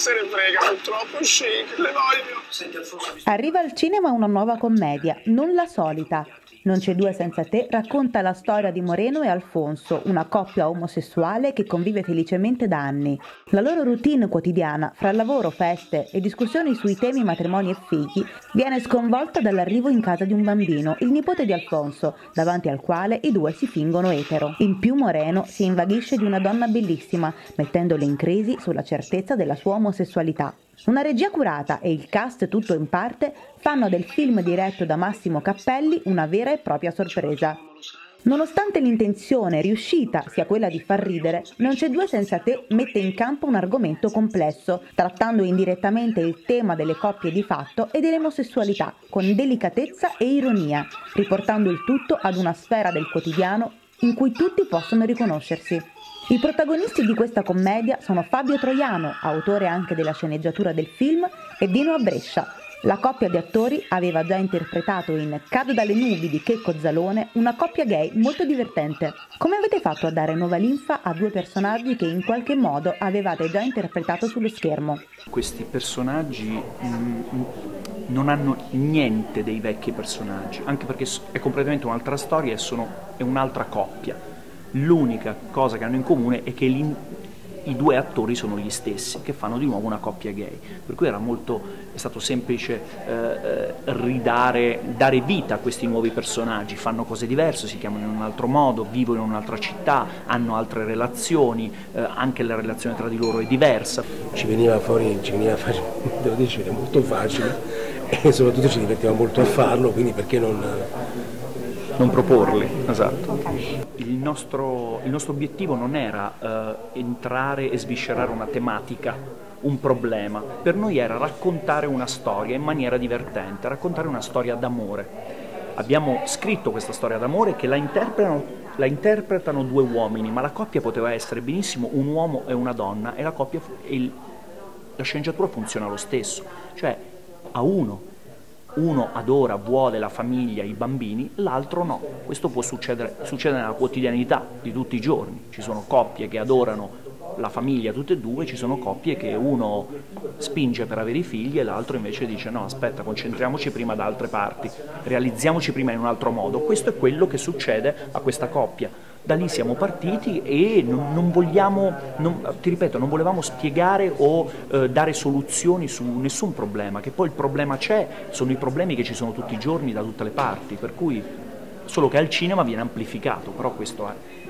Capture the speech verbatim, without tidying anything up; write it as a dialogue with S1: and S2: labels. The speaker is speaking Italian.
S1: se ne frega, sono troppo chic, le voglio.
S2: Arriva al cinema una nuova commedia, non la solita. Non c'è due senza te racconta la storia di Moreno e Alfonso, una coppia omosessuale che convive felicemente da anni. La loro routine quotidiana, fra lavoro, feste e discussioni sui temi matrimoni e figli, viene sconvolta dall'arrivo in casa di un bambino, il nipote di Alfonso, davanti al quale i due si fingono etero. In più Moreno si invaghisce di una donna bellissima, mettendole in crisi sulla certezza della sua omosessualità. Una regia curata e il cast tutto in parte fanno del film diretto da Massimo Cappelli una vera e propria sorpresa. Nonostante l'intenzione riuscita sia quella di far ridere, Non c'è due senza te mette in campo un argomento complesso, trattando indirettamente il tema delle coppie di fatto e dell'omosessualità, con delicatezza e ironia, riportando il tutto ad una sfera del quotidiano in cui tutti possono riconoscersi. I protagonisti di questa commedia sono Fabio Troiano, autore anche della sceneggiatura del film, e Dino Abbrescia. La coppia di attori aveva già interpretato in Cado dalle nubi di Checco Zalone una coppia gay molto divertente. Come avete fatto a dare nuova linfa a due personaggi che in qualche modo avevate già interpretato sullo schermo?
S3: Questi personaggi mm, non hanno niente dei vecchi personaggi, anche perché è completamente un'altra storia e sono, è un'altra coppia. L'unica cosa che hanno in comune è che i due attori sono gli stessi, che fanno di nuovo una coppia gay, per cui era molto, è stato semplice eh, ridare, dare vita a questi nuovi personaggi. Fanno cose diverse, si chiamano in un altro modo, vivono in un'altra città, hanno altre relazioni, eh, anche la relazione tra di loro è diversa.
S4: Ci veniva fuori, ci veniva facile, devo dire, molto facile e soprattutto ci divertiva molto a farlo, quindi perché non...
S3: non proporli, esatto. Il nostro, il nostro obiettivo non era uh, entrare e sviscerare una tematica, un problema. Per noi era raccontare una storia in maniera divertente, raccontare una storia d'amore. Abbiamo scritto questa storia d'amore che la interpretano, la interpretano due uomini, ma la coppia poteva essere benissimo un uomo e una donna e la, coppia, il, la sceneggiatura funziona lo stesso, cioè a uno. Uno adora, vuole la famiglia, i bambini, l'altro no. Questo può succedere, succede nella quotidianità di tutti i giorni. Ci sono coppie che adorano la famiglia tutte e due, ci sono coppie che uno spinge per avere i figli e l'altro invece dice no, aspetta, concentriamoci prima da altre parti, realizziamoci prima in un altro modo. Questo è quello che succede a questa coppia. Da lì siamo partiti e non, non vogliamo, non, ti ripeto, non volevamo spiegare o eh, dare soluzioni su nessun problema, che poi il problema c'è, sono i problemi che ci sono tutti i giorni da tutte le parti, per cui solo che al cinema viene amplificato, però questo è.